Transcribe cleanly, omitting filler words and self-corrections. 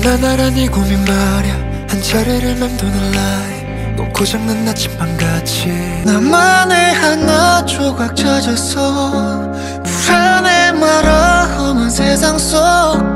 나란히 고민 말야 한 차례를 맴도는 라이 놓고 잡는 나침반같이 나만의 하나 조각 찾았어 불안해 말아 험한 세상 속